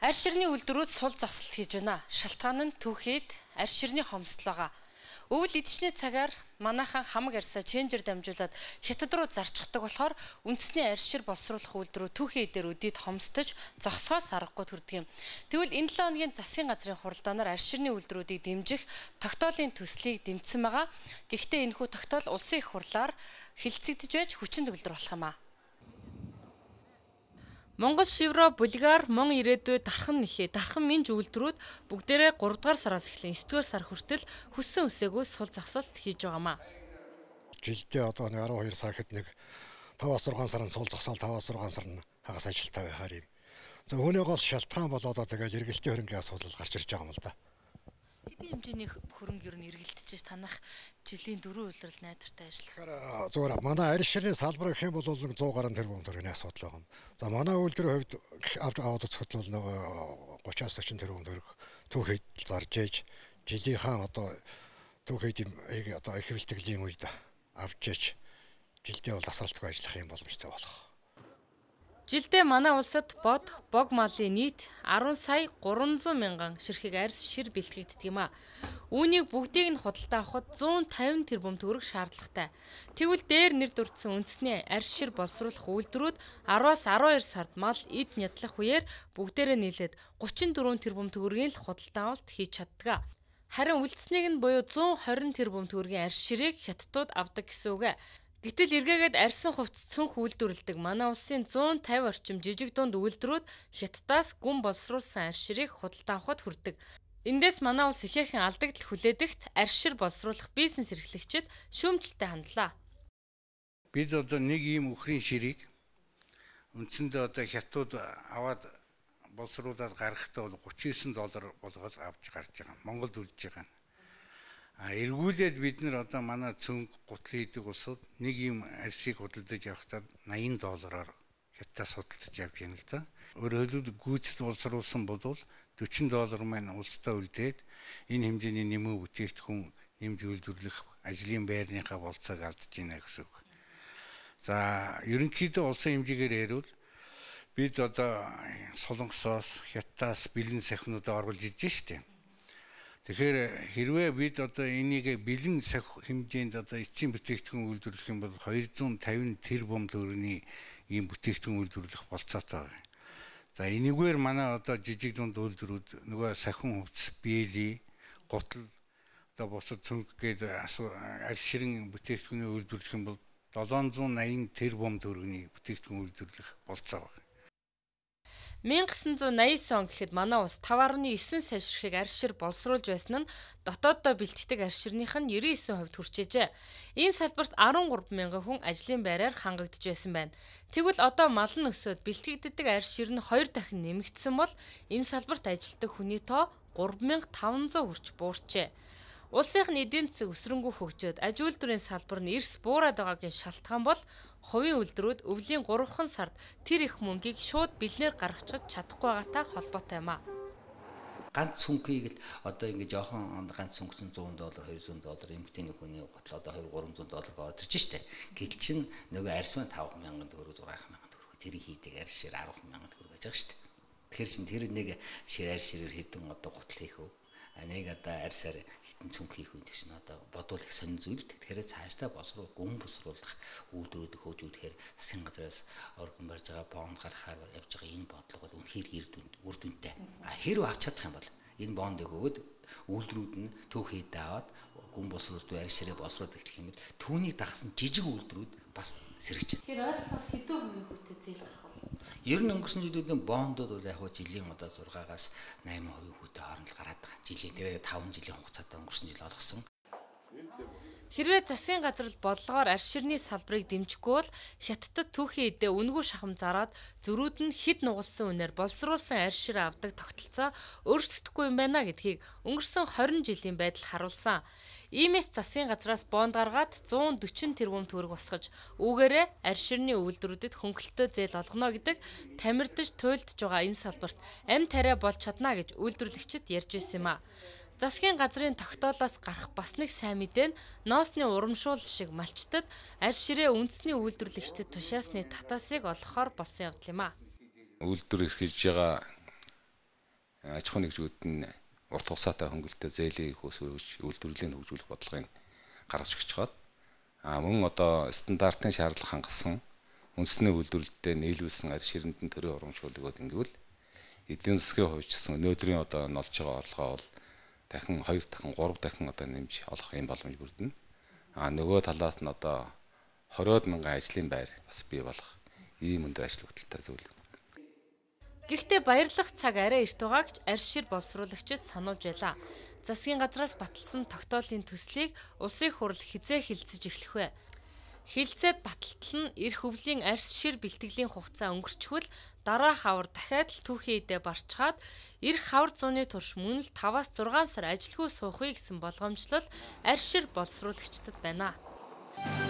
Арь ширний үйлдвэрүүд сул зогсолт хийж байна. Шалтгаан нь түүхийд арь ширний хомсдол байгаа. Өвөл эдчний цагаар манайхан хамаг арьсаа ченжер дамжуулаад хятад руу зарчихдаг болохоор үндэсний арь шир боловсруулах үйлдвэрүүд түүхий дээр өдийд хомсдож зогсохоос аргагүй төрдөг юм. Тэгвэл энэ 7 хоногийн засгийн газрын хуралдаанаар арь ширний үйлдвэрүүдийг дэмжих тогтоолын төслийг дэмжсэн байгаа. Гэхдээ энэхүү тогтоол улсын их хурлаар хилцэгдэж байж хүчин төгөлдөр болох юм аа. Монгол шивро булгар мон ирээдүйд дархан минж үйлдвэрүүд бүгдээрээ 3 дугаар сараас эхлэн 9 дугаар сар хүртэл хүссэн үсээгүй сул зогсолт хийж байгаамаа. Жилдээ одоо 12 сар хэд нэг 5-6 сарын сул зогсоол 5-6 сар нь хагас ажилтаа байхаар юм. За үүнээ гол шалтгаан болоод тэгэл эргэлтийн хөрөнгөний асуудал гарч ирж байгаа юм л да. Хэдийн хэмжээний хөрөнгө ер нь эргэлдэж танах жилийн 4 үйлрэл найдвартай ажиллах. Зүгээр манай арь ширний салбар гэх юм бол 100 гаруй тэрбум төгрөгийн асуудал байна. За манай үйлдвэрийн хувьд авч аваад үзэхэд бол нөгөө 30-40 тэрбум төгрөг түүхийд зарж ээж жилийнхаа одоо түүхийд одоо их хөвөлтгөлийн үед авч ээж жилдээ бол асралтгүй ажиллах юм боломжтой болох. Жилдээ манай улсад бог малын нийт 10 сая 300 мянган ширхэг арьс шир бэлтгэгддэг юм а. Үүнийг бүгдийг нь худалдаа авахд 150 тэрбум төгрөг шаардлагатай. Тэгвэл дээр нэр дурдсан үндэсний арьс шир боловсруулах үйлдвэрүүд 10-аас 12 сард мал эд нядлах үеэр бүгдээрээ нийлээд 34 тэрбум төгрөгийн л худалдаа авалт хийж чаддаг. Харин үлдсэнийг нь буюу 120 тэрбум төгрөгийн арьс ширийг хятадууд авдаг гэсэн үг. Гэтэл эргээгээд арьсан хувцас цүнх үйлдвэрлэдэг манай улсын 150 орчим жижиг дунд үйлдвэрүүд хятадаас гүн боловсруулсан арьс ширийг худалдаа авахд хүрдэг. Эндээс манай улс ихээхэн алдагдал хүлээдэгт арьс шир боловсруулах бизнес эрхлэгчид шүүмжлэлтэй хандлаа. Бид одоо нэг ийм өхрийн ширийг үндсэндээ одоо хятадууд аваад боловсруулаад гаргахдаа бол $39 болгоод авч гарч байгаа. Монголд үлдэж байгаа. Эргүүлээд бид нар одоо манай цүнх гутал хийдэг улсууд нэг юм арьсыг худалдаж явахдаа $80 хятадаас худалдаж явж байна л да. Өөрөөр хэлбэл гүйцэд боловсруулсан бол $40 маань улсдаа үлдээд энэ хэмжээний нэмээ бүтээгдэхүүн нэмж үйлдвэрлэх ажлын байрныхаа болцоог алдж байна гэсэн үг. За ерөнхийдөө улсын хэмжээгээр ярил бид одоо Солонгосоос Хятадаас бэлэн сахинуудаа оруулж ирж штеп. Тэгэхээр хэрвээ бид одоо энийг бэлэн хэмжээнд одоо эцсийн бүтээгдэхүүн үйлдвэрлэх юм бол 250 тэрбум төгрөгийн ийм бүтээгдэхүүн үйлдвэрлэх болцоотой байна. За энэгээр манай одоо жижиг дунд үйлдвэрүүд нөгөө сахин хувцас, биели, гутал одоо бусад цүнх гээд арьс ширэн бүтээгдэхүүний үйлдвэрлэх юм бол 780 тэрбум төгрөгийн бүтээгдэхүүн үйлдвэрлэх болцоо байна. 1989 он гэхэд манай улс 5.9 сая ширхэг арьс шир боловсруулж байсан нь дотооддоо бэлтгэдэг арьс ширнийх нь 99% хүрчээжээ. Энэ салбарт 13 мянган хүн ажлын байраар хангагдж байсан байна. Тэгвэл одоо мал нь өсөөд бэлтгэгддэг арьс шир нь 2 дахин нэмэгдсэн бол энэ салбарт ажилладаг хүний тоо 3500 хүрч буурчээ. Улсынх нь эдийн засаг өсрөнгөө хөгжөөд аж үйлдвэрийн салбар нь эрс буураад байгаагийн шалтгаан бол хувийн үйлдвэрүүд өвлийн 3хан сард тэр их мөнгийг шууд бэлнээр гаргачих чадахгүй байгаатай холбоотой юм а. Ганц цүнхийг л одоо ингэ жоохон ганц цүнх $100 $200 эмгтээний хүний гутал одоо $200-300 орж ирж штэ. Гэтэл чин нөгөө арьс маань $5000 төгрөг $6000 тэрийг хийдэг арьс шир $10000 төгрөг байж байгаа штэ. Тэгэхээр чин тэр нэг шир арьс ширээр хэдэн одоо гутал хийх үү? Нэг одоо арьсаар хитэн цүнх хийх үед чинь одоо бодвол их сонин зүйл. Тэгэхээр цаашдаа гүн босруулах үйлдвэрүүдийг хөгжүүлэхээр засгийн газраас оргон барьж байгаа бонд гаргахаар явж байгаа энэ бодлого бол үнэхээр үр дүнтэй. Хэрв авч чадах юм бол энэ бондыг өгөөд үйлдвэрүүд нь түүхийдээ аваад гүн босруулалт арьс ширээ боловсруулдаг гэх юм бол түүнийг дагсан жижиг үйлдвэрүүд бас сэргэж байна. Тэгэхээр ойролцоогоор хэдэн хувийн хүүтэй зээл гарах вэ? Ер нь өнгөрсөн жилүүдийн бондууд бол яг жилийн одоо 6-аас 8% хүүтэй хооронд гараад байгаа. Жилийн тэгээ 5 жилийн хугацаатай өнгөрсөн жил олгосон. Хэрвээ засгийн газар бодлогоор арьс ширний салбарыг дэмжихгүй бол хятадд түүхийн эдээ үнэгүй шахам зараад зөрүүд нь хэд нугалсан үнээр боловсруулсан арьс шир авдаг тогтолцоо өөрчлөгдөхгүй юм байна гэдгийг өнгөрсөн 20 жилийн байдал харуулсан. Иймээс засгийн газраас бонд гаргаад 140 тэрбум төгрөг босгож үүгээрээ арьс ширний үйлдвэрүүдэд хөнгөлөлтөө зээл олгоно гэдэг тамирдж туйлдж байгаа энэ салбарт амь тариа болж чадна гэж үйлдвэрлэгчид ярьж байсан юм а. Засгийн газрын тогтоолоос гарах бас нэг сайн мэдээ нь ноосны урамшуул шиг малчтад арьс ширээ үндэсний үйлдвэрлэгчдэд тушаасны татаасыг олгохоор болсон явдал юм а. Үйлдвэр эрхэлж байгаа аж ахуйн нэгжүүд нь урт хугацаатай хөнгөлөлтөд зээлийн хөөс өргөж үйлдвэрлэлийн хөгжүүлэх бодлогыг гаргаж өгч байгаа. Мөн одоо стандартын шаардлага хангасан үндэсний үйлдвэрлэлтэд нийлүүлсэн арь ширэндэн төрийн урамшуулгууд ингэвэл эдийн засгийн хувьд ч гэсэн өнөөдрийн одоо нолж байгаа орлогоо бол дахин 2 дахин 3 дахин одоо нэмж олох юм боломж бүрдэнэ. Нөгөө талаас нь одоо 20 мянган ажлын байр бас бий болох ийм өндөр ажил хөдөлთა зүйл. Гэхдээ баярлах цаг арай эрт байгааг ч арьс шир боловсруулагчид сануулж байлаа. Засгийн газраас баталсан тогтоолын төслийг улсын хурал хизээ хилцэж эхлэх вэ? Хилцээд баталтал нь эрх өвлийн арьс шир бэлтгэлийн хугацаа өнгөрчихвөл дараа хавар дахиад л түүхийн эдээ барчгаад эрх хавар зууны турш мөн л 5-аас 6 сар ажилгүй суухыг гэсэн болгоомжлол арьс шир боловсруулагчдад байна.